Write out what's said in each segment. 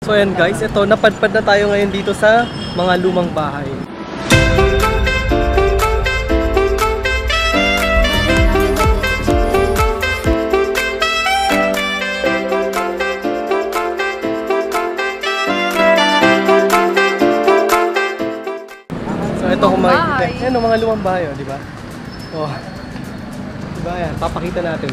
So ayan guys, ito napadpad na tayo ngayon dito sa mga lumang bahay. So ito kung makikita, yan ang mga lumang bahay, di ba? Oh. Diba yan, papakita natin.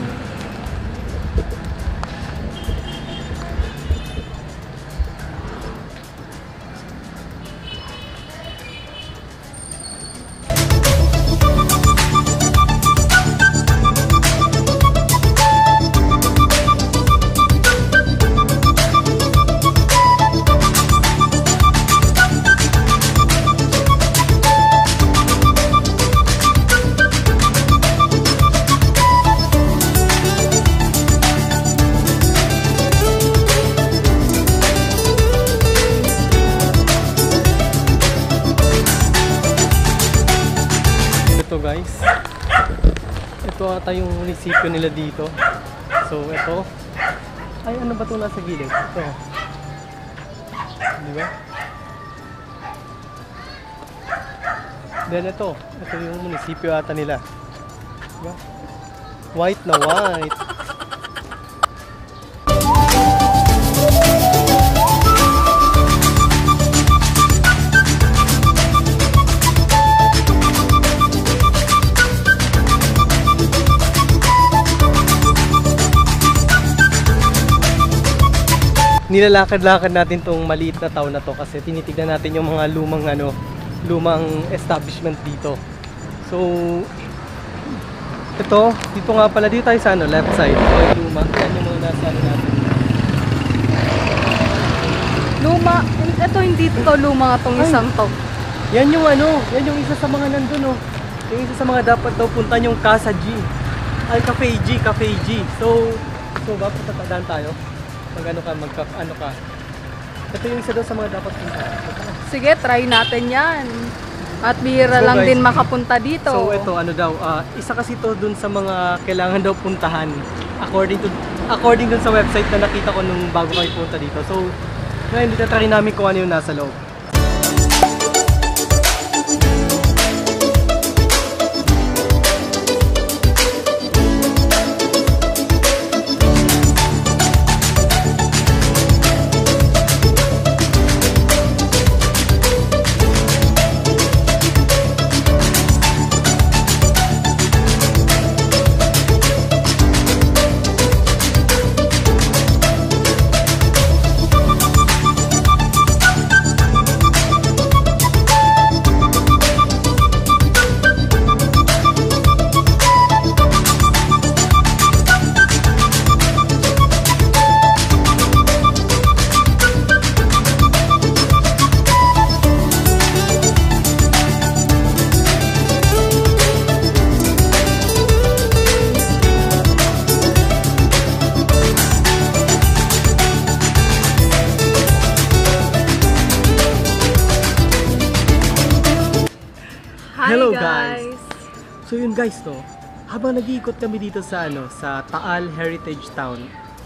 Guys, ito ata yung munisipyo nila dito. So ito, ay ano ba ito nasa gilid? Ito, di ba? Then ito yung munisipyo ata nila, diba? White na white. Nilalakad-lakad natin tong maliit na town na to kasi tinitignan natin yung mga lumang establishment dito. So dito nga pala, dito tayo sa left side. So yung luma, yan yung mga nasa natin. Luma, ito hindi to luma nga tong isang to. Yan yung yan yung isa sa mga nandun yung isa sa mga dapat daw puntan yung Casa G. Ay, Cafe G. So bakit tatadaan tayo? Ano ka? Ito yung isa daw sa mga dapat punta. Sige, try natin yan. At bihira lang guys, din makapunta dito. So ito, isa kasi ito dun sa mga kailangan daw puntahan. According dun sa website na nakita ko nung bago kayo punta dito. So, ngayon dito try namin kung ano yung nasa loob. Hello guys! So yun guys, habang nag-iikot kami dito sa sa Taal Heritage Town,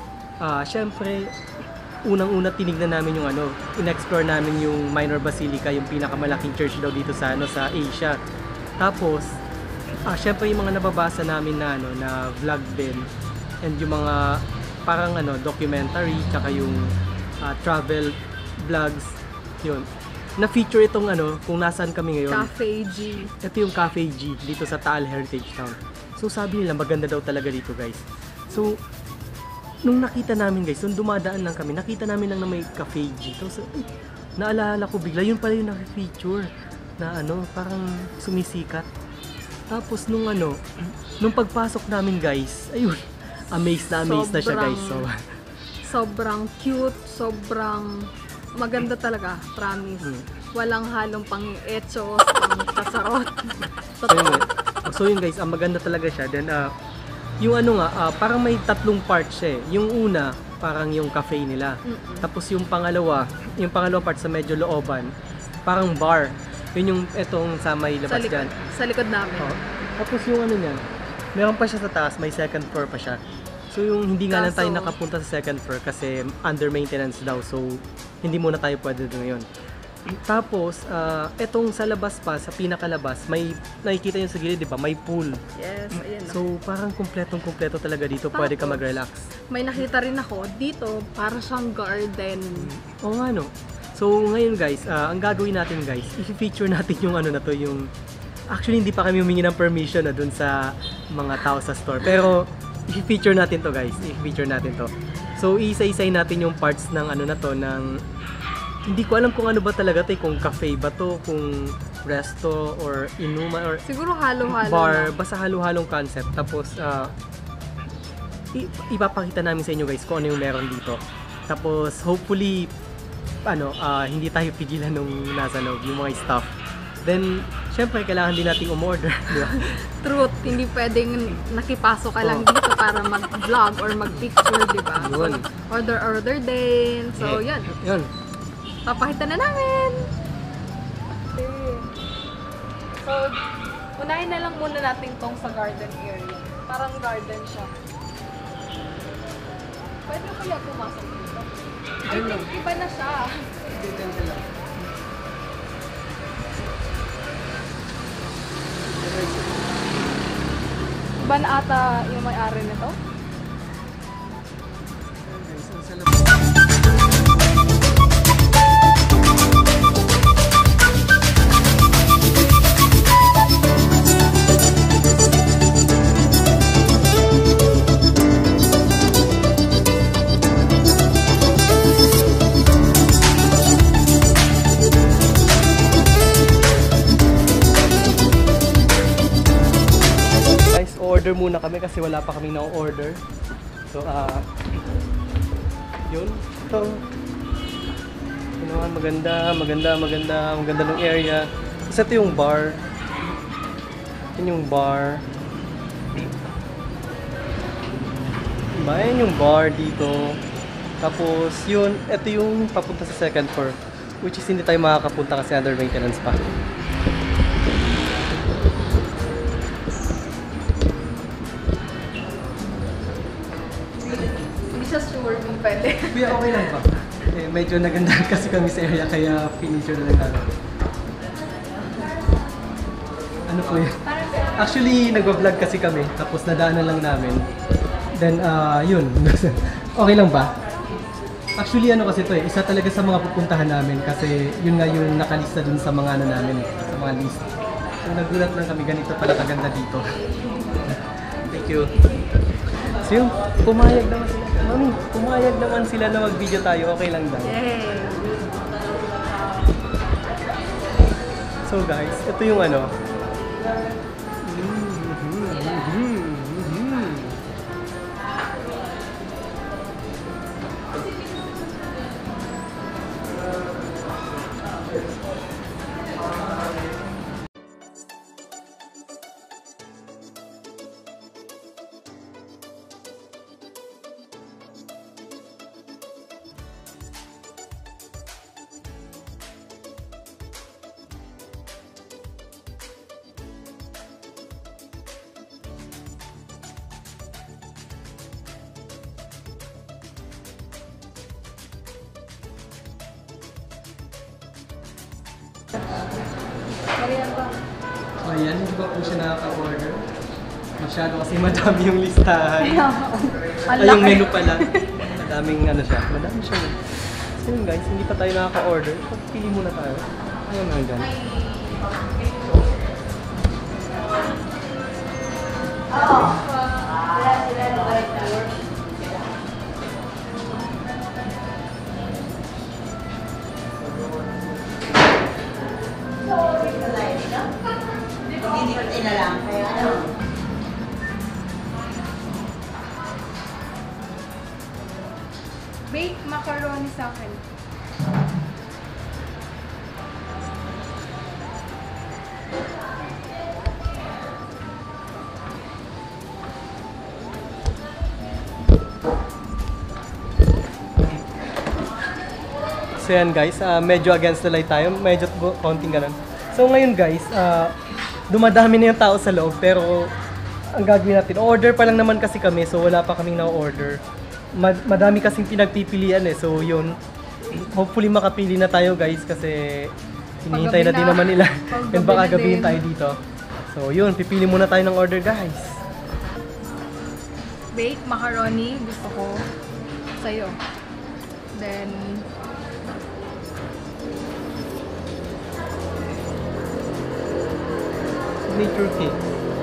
syempre unang-una tinignan namin yung in-explore namin yung Minor Basilica, yung pinakamalaking church daw dito sa sa Asia. Tapos syempre yung mga nababasa namin na vlog din, and yung mga parang documentary, tsaka yung travel vlogs, yun. Na-feature itong kung nasaan kami ngayon. Cafe G. Ito yung Cafe G dito sa Taal Heritage Town. So sabi nila maganda daw talaga dito guys. So nung nakita namin guys, nung dumadaan lang kami, nakita namin lang na may Cafe G. So naalala ko bigla, yun pala yung na-feature na parang sumisikat. Tapos nung pagpasok namin guys, ayun, amazed na siya guys. So sobrang cute, sobrang maganda talaga, promise. Walang halong pang-etsos, pang-kasarot. So yun guys, maganda talaga siya. Then yung parang may tatlong parts siya. Yung una, parang yung cafe nila. Tapos yung pangalawa part sa medyo looban, parang bar. Yun yung etong sa may labas dyan. Sa likod namin. Tapos yung niyan, meron pa siya sa taas, may second floor pa siya. So yung hindi nga lang tayo nakapunta sa second floor kasi under maintenance daw. So hindi muna tayo pwede doon ngayon. Tapos, etong sa labas pa, sa pinakalabas, may nakikita nyo sa gilid, di ba? May pool. Yes, ayan. So, parang kumpletong-kumpleto talaga dito. Pwede ka Tapos, mag-relax. May nakita rin ako dito, para siyang garden. Oo nga, no? So, ngayon guys, ang gagawin natin guys, i-feature natin yung ano na to, yung... Actually, hindi pa kami humingi ng permission na dun sa mga tao sa store. Pero, i-feature natin to guys. I-feature natin to. So, isa-isay natin yung parts ng ano na to, ng... Hindi ko alam kung ano ba talaga to, kung cafe ba to, kung resto, or inuman, or Siguro halo-halo bar, lang. basta halo-halong concept. Tapos, ipapakita namin sa inyo guys kung ano yung meron dito. Tapos, hopefully, hindi tayo pigilan nung nasa loob, yung mga staff. Then, syempre, kailangan din nating umorder, di ba? Truth, hindi pwedeng nakipasok ka lang dito para mag-vlog or mag-picture, di ba? So, Yun. order din. So, yan. Yun. Papakita na namin! Okay. So, unahin na lang muna natin tong sa garden area. Parang garden siya. Pwede kaya pumasok dito? I think iba na siya. Iba na ata yung may-ari nito? Order muna kami kasi wala pa kaming na-order. So, yun. Ito. Yun naman, maganda ng area. Kasi ito yung bar. Yun yung bar. Diba? Yan yung bar dito. Tapos, yun, ito yung papunta sa second floor. Which is hindi tayo makakapunta kasi under maintenance pa. Sure kung pwede. Kuya, okay lang ba? Medyo nagandahan kasi kami sa area kaya finisher na lang namin. Ano po yun? Actually, nagwa-vlog kasi kami tapos nadaanan lang namin. Then, yun. Okay lang ba? Actually, kasi to isa talaga sa mga pupuntahan namin kasi yun nga yung nakalista dun sa mga namin, sa mga list. So, nagulat lang kami ganito pala kaganda dito. Thank you. So yun, pumayag naman sila. Mami, pumayag naman sila na mag-video tayo. Okay lang daw. Yay! So guys, ito yung ano. Marianda. So ayan, hindi ba po siya nakaka-order? Masyado kasi madami yung listahan. Ang Ay, yung laki. menu pala. Madaming ano siya. Madami siya. So yun guys, hindi pa tayo nakaka-order. Pagpili muna tayo. Ayun nga dyan. Baked macaroni sa akin. So yan guys, medyo against the light tayo. Medyo konting ganun. So ngayon guys, dumadami na yung tao sa loob. Pero ang gagawin natin, order pa lang naman kasi kami. So wala pa kaming na-order. Madami kasing pinagpipilian eh. So yun, hopefully makapili na tayo guys kasi hinihintay na Paggabi din na. naman nila. Paggabi And baka na gabihin din. tayo dito. So yun, pipili muna tayo ng order guys. Baked macaroni, gusto ko sa'yo. Then, Nature cake.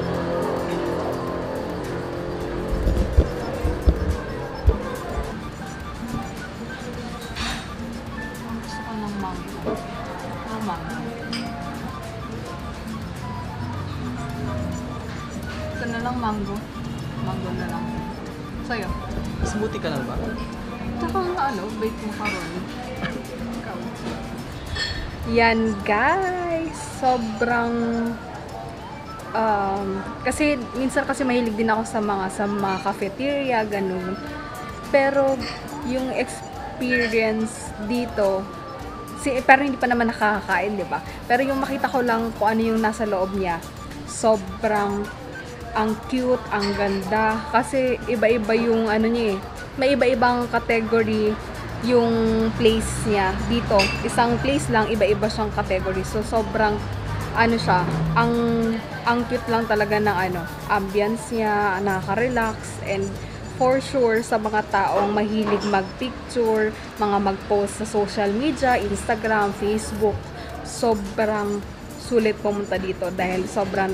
gusto ko ng mango. Ng mango. Ito na lang mango. Mango na lang. Sa'yo. Smoothie ka lang ba? Tsaka baked macaroni. Ikaw. Yan guys, sobrang kasi minsan kasi mahilig din ako sa mga cafeteria, ganun. Pero yung experience dito, pero hindi pa naman nakakakain, di ba? Pero yung makita ko lang kung ano yung nasa loob niya, sobrang ang cute, ang ganda. Kasi iba-iba yung niya eh. May iba-ibang category yung place niya dito. Isang place lang, iba-iba siyang category. So, sobrang siya, ang cute lang talaga ng ambience niya, nakaka-relax, and for sure, sa mga taong mahilig mag-picture, mga mag-post sa social media, Instagram, Facebook, sobrang sulit pumunta dito dahil sobrang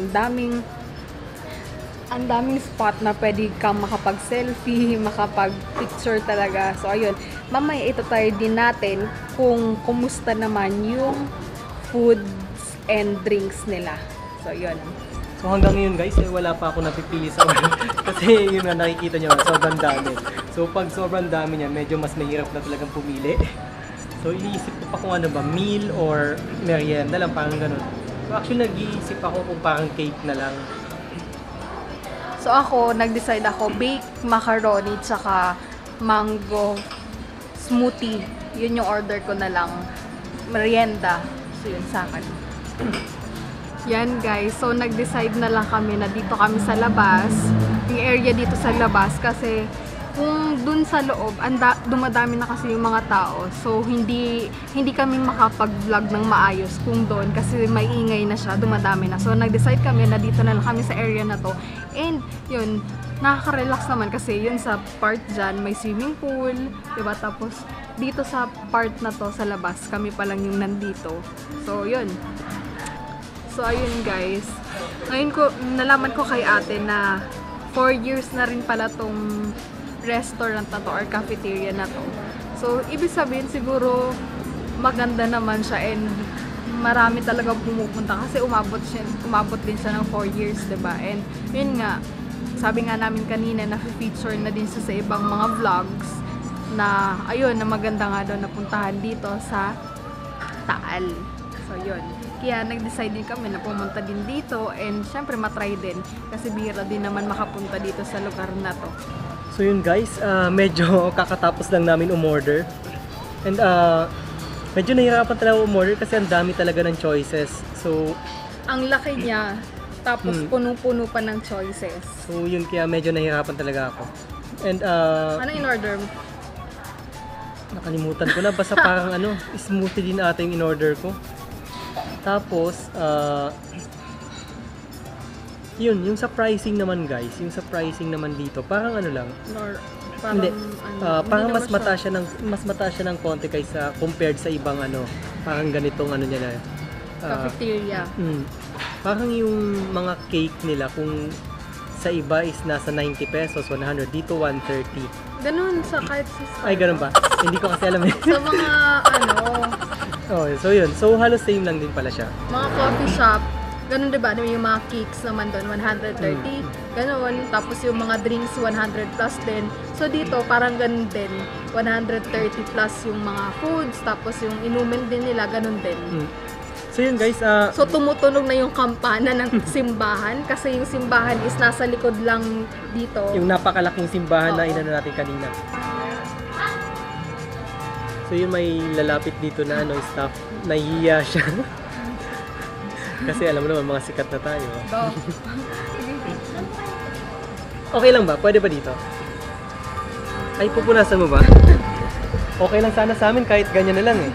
ang daming spot na pwede kang makapag-selfie, makapag-picture talaga. So, ayun. Mamaya ito tayo din natin kung kumusta naman yung foods and drinks nila. So, yun. So hanggang ngayon guys, wala pa ako napipili sa order. Kasi yun nga, nakikita nyo, sobrang dami. So pag sobrang dami niya, medyo mas mahirap na talagang pumili. So iniisip ko pa kung ano ba, meal or merienda lang, parang ganun. So actually nag-iisip ako kung parang cake na lang. So ako, nag-decide ako, baked macaroni tsaka mango smoothie. Yun yung order ko na lang. Merienda. So yun sa akin. Yan guys, so nag-decide na lang kami na dito kami sa labas. Yung area dito sa labas kasi kung dun sa loob, dumadami na kasi yung mga tao. So hindi kami makapag-vlog ng maayos kung doon kasi may ingay na siya, dumadami na. So nag-decide kami na dito na lang kami sa area na to. And yun, nakaka-relax naman kasi yun sa part dyan, may swimming pool, diba? Tapos dito sa part na to sa labas, kami pa lang yung nandito. So yun. So ayun guys, ngayon nalaman ko kay ate na 4 years na rin pala tong restaurant na to or cafeteria na to. So ibig sabihin siguro maganda naman siya and marami talaga pumupunta kasi umabot din siya ng 4 years, diba? And yun nga, sabi nga namin kanina na feature na din siya sa ibang mga vlogs na ayun, na maganda nga daw napuntahan dito sa Taal. So yun. Kaya nag-decide din kami na pumunta din dito and syempre matry din kasi bihira din naman makapunta dito sa lugar na to. So yun guys, medyo kakatapos lang namin umorder. And medyo nahihirapan talaga umorder kasi ang dami talaga ng choices. So ang laki niya, tapos puno-puno pa ng choices. So yun, kaya medyo nahihirapan talaga ako. And Ano in-order mo? nakalimutan ko na, basta parang smoothie din ata yung in-order ko. Tapos, yun, yung sa pricing naman guys, yung sa pricing naman dito, parang lang. Parang, Hindi, parang hindi mas naman mataas siya ng konti kaysa compared sa ibang parang ganitong niya na. cafeteria. Parang yung mga cake nila, kung sa iba is nasa 90 pesos, 100, dito 130. Ganun sa kahit sa Starbucks. Ay, ganun ba? Hindi ko kasi alam eh. Sa mga Oh, so yun. So halos same lang din pala siya. mga coffee shop, ganun diba? Yung mga cakes naman doon, 130. Ganun. Tapos yung mga drinks, 100 plus din. So dito, parang ganun din. 130 plus yung mga foods. Tapos yung inumin din nila, ganun din. So yun guys, So tumutunog na yung kampana ng simbahan. Kasi yung simbahan is nasa likod lang dito. yung napakalaking simbahan na Oo. inano natin kanina. So yun, may lalapit dito na staff, nahihiya siya. Kasi alam mo naman, mga sikat na tayo. Go. Okay lang ba? Pwede ba dito? Ay, pupunasan mo ba? Okay lang sana sa amin kahit ganyan na lang eh.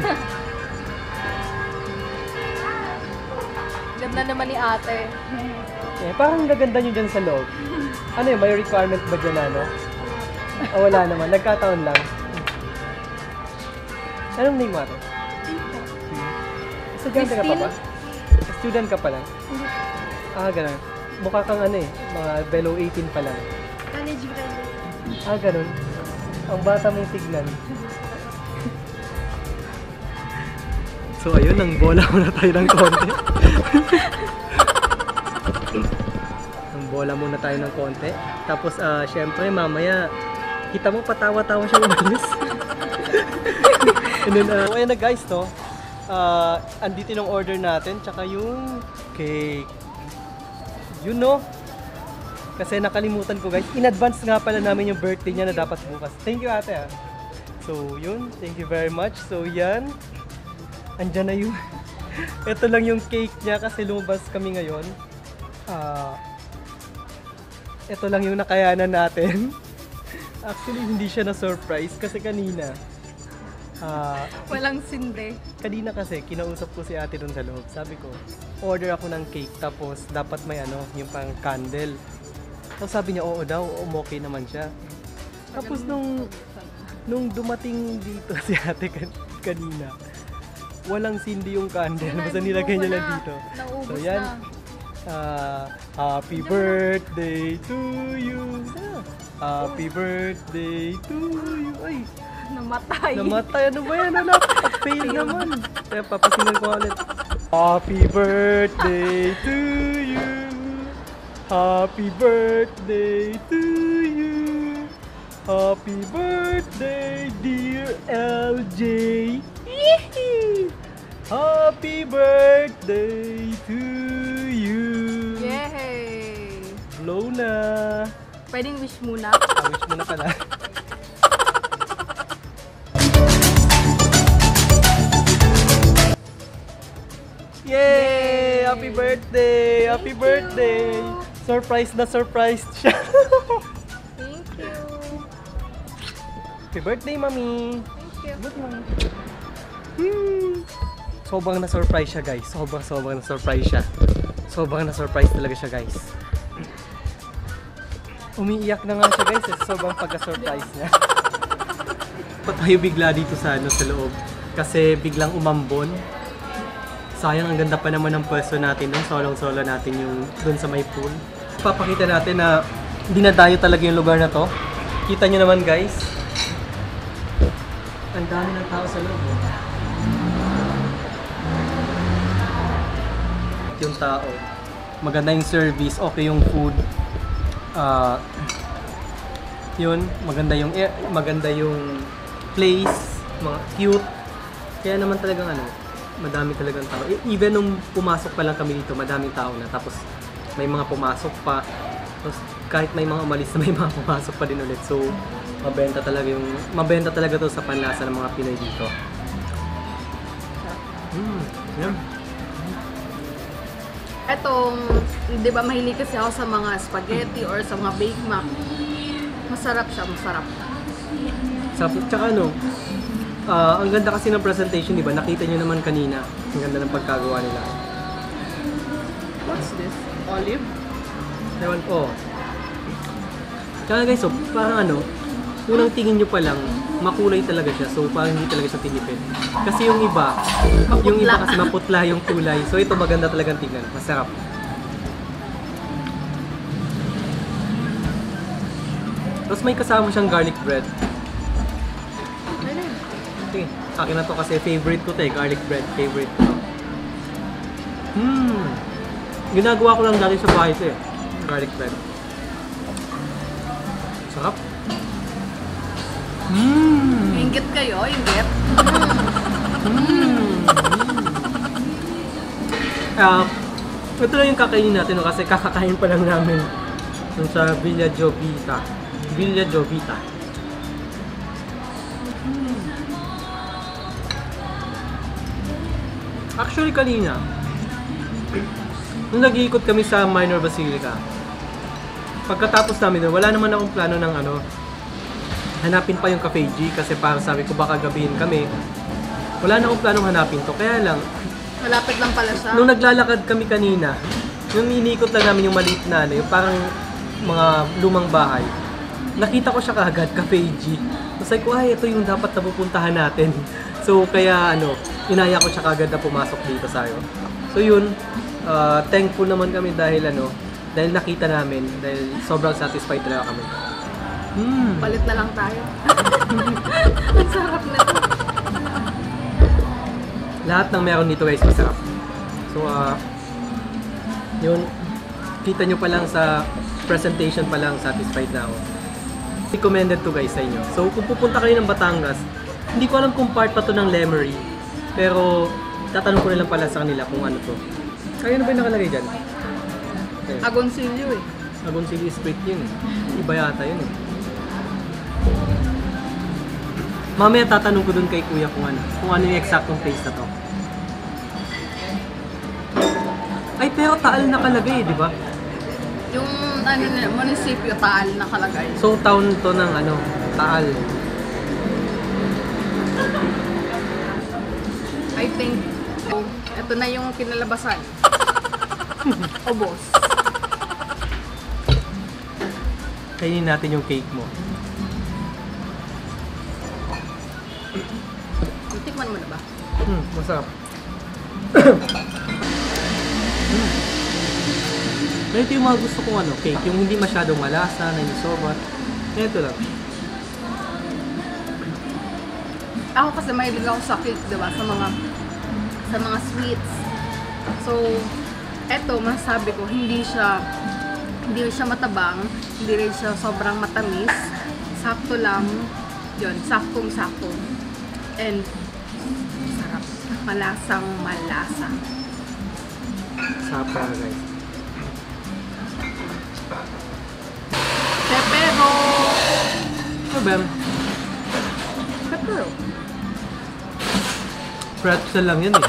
Ganda naman ni ate. Eh, parang gaganda nyo dyan sa loob. Ano yun, may requirement ba dyan ano? O wala naman, nagkataon lang. Anong name mo ate? Estudyante ka pa ba? Student ka pa lang? Ah, ganun. Mukha kang ano eh, mga below 18 pa lang. College graduate. Ah, ganun. Ang bata mong tignan. So ayun, nang bola muna tayo ng konti. Nang bola muna tayo ng konti. Tapos syempre mamaya, kita mo patawa-tawa siya umalis. And then, ayan na guys, no? Andito yung order natin, tsaka yung cake. Yun, no? Kasi nakalimutan ko guys, in advance nga pala namin yung birthday niya na dapat bukas. Thank you ate. So yun, thank you very much. So yan, andyan na yung, ito lang yung cake niya kasi lumabas kami ngayon. Ito lang yung nakayanan natin. Actually, hindi siya na-surprise kasi kanina. Walang sinde. Kanina kasi, kinausap ko si ate dun sa loob. Sabi ko, order ako ng cake tapos dapat may ano, yung pang candle. Tapos sabi niya, oo daw, okay naman siya. Tapos nung dumating dito si ate kanina, walang sindi yung candle. Basta nilagay niya lang dito. So yan, happy birthday to you. Happy birthday to you. Ay, namatay. Ano ba yan? Wala. Fail naman. Kaya papasingan ko ulit. Happy birthday to you. Happy birthday to you. Happy birthday, dear LJ. Happy birthday to you. Yay! Blow na. Pwedeng wish muna. Wish muna pala. Yay! Happy birthday! Happy birthday! Surprise na surprise siya. Thank you. Happy birthday, mami! Thank you. Good morning. Sobrang na-surprise siya, guys. Sobrang na-surprise siya. Sobrang na-surprise talaga siya, guys. Umiiyak na nga siya, guys. Sobrang pagka-surprise niya. Pa tayo bigla dito sa loob. Kasi biglang umambon. Sayang, ang ganda pa naman ng pwesto natin doon. Solong-solo natin yung doon sa may pool. Papakita natin na dinadayo talaga yung lugar na to. Kita nyo naman, guys. Ang dami ng tao sa loob. Yung tao. Maganda yung service. Okay yung food. Yun. Maganda yung place. Mga cute. Kaya naman talagang madami talagang tao. Even nung pumasok pa lang kami dito, madaming tao na. Tapos may mga pumasok pa. Tapos kahit may mga umalis na, may mga pumasok pa din ulit. So, mabenta talaga to sa panlasa ng mga Pinoy dito. Yan. Etong, di ba mahilig kasi ako sa mga spaghetti or sa mga bake mac. Masarap siya, masarap. Tsaka ang ganda kasi ng presentation, di ba? Nakita nyo naman kanina. Ang ganda ng pagkagawa nila. What's this? Olive? Ewan ko. Tsaka guys, parang unang tingin nyo pa lang, makulay talaga siya. So parang hindi talaga siya tinipid. Kasi yung iba kasi maputla yung kulay. So ito maganda talagang tingnan. Masarap. Tapos may kasama siyang garlic bread. Sige, akin na to kasi favorite ko to garlic bread, favorite ko. Ginagawa ko lang dati sa bahay to garlic bread. Sarap. Inggit kayo, inggit. Ito lang yung kakainin natin kasi kakakain pa lang namin sa Villa Jovita. Actually kanina, nung nag-iikot kami sa Minor Basilica, pagkatapos namin doon, wala naman akong plano ng hanapin pa yung Cafe G kasi parang sabi ko baka gabihin kami. Wala na akong planong hanapin to. Kaya lang, Malapit lang pala siya. nung naglalakad kami kanina, yung inikot lang namin yung maliit na yung parang mga lumang bahay. Nakita ko siya kaagad, Cafe G. Tapos ko, ay, ito yung dapat na pupuntahan natin. So, kaya inaya ko siya kaagad na pumasok dito sa'yo. So, yun, thankful naman kami dahil dahil nakita namin, dahil sobrang satisfied talaga kami. Palit na lang tayo. Ang sarap na to. Lahat ng meron dito guys, masarap. So, yun, kita nyo pa lang sa presentation pa lang, satisfied na ako. Recommended to guys sa inyo. So, kung pupunta kayo ng Batangas, hindi ko alam kung part pa to ng Lemery, pero tatanong ko na lang pala sa kanila kung ano to. Ay, ano ba yung nakalagay dyan? Okay. Agoncillo eh. Agoncillo Street yun eh. Iba yata yun eh. Mamaya tatanong ko dun kay kuya kung ano yung eksaktong place na to. Ay, pero Taal nakalagay, di ba? Yung munisipyo Taal nakalagay. So, town to ng Taal. I think, ito na yung kinalabasan. Obos. Kainin natin yung cake mo. Tikman mo na ba? Masarap. Ito yung mga gusto kong cake. Yung hindi masyadong malasa, na hindi sobat. Ito lang. Ako kasi mahilig ako sa cake, diba? Sa mga sweets. So, eto, masasabi ko, hindi siya matabang, hindi rin siya sobrang matamis. Sakto lang. Yun, saktong-sakto. And, sarap. Malasang malasa. Sarap pa guys. Pepero! Ano ba? Pepero. Pretzel lang yun eh.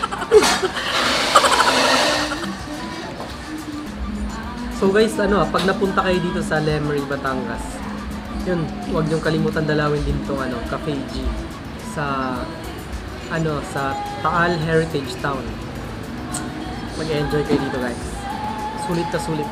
So guys, pag napunta kayo dito sa Lemery, Batangas, yun, huwag niyong kalimutan dalawin din tong Cafe G sa sa Taal Heritage Town. Mag-enjoy kayo dito guys. Sulit na sulit.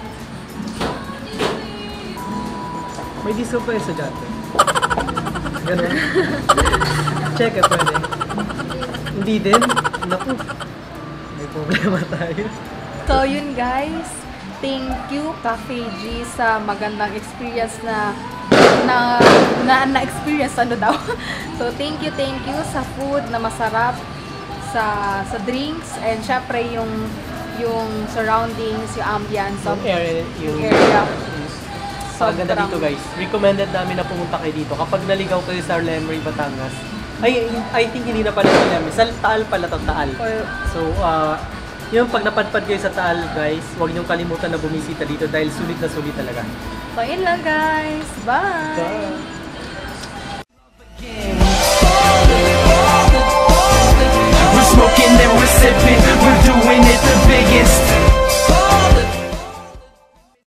May disco pa yung sa dyan. Ganun. Check it, pwede. Hindi din. Naku. May problema tayo. So yun guys, thank you Cafe G sa magandang experience na experience daw. So thank you sa food na masarap, sa drinks, and syempre yung surroundings, yung ambience of Yung area. Ang ganda dito guys. Recommended namin na pumunta kayo dito. Kapag naligaw kayo sa Lemery, Batangas, I think hindi na pala sa Lemery. Sa Taal pala to, Taal. So, yung pag napadpad kayo sa Taal guys, huwag niyong kalimutan na bumisita dito dahil sulit na sulit talaga. So, yun lang guys. Bye! Bye!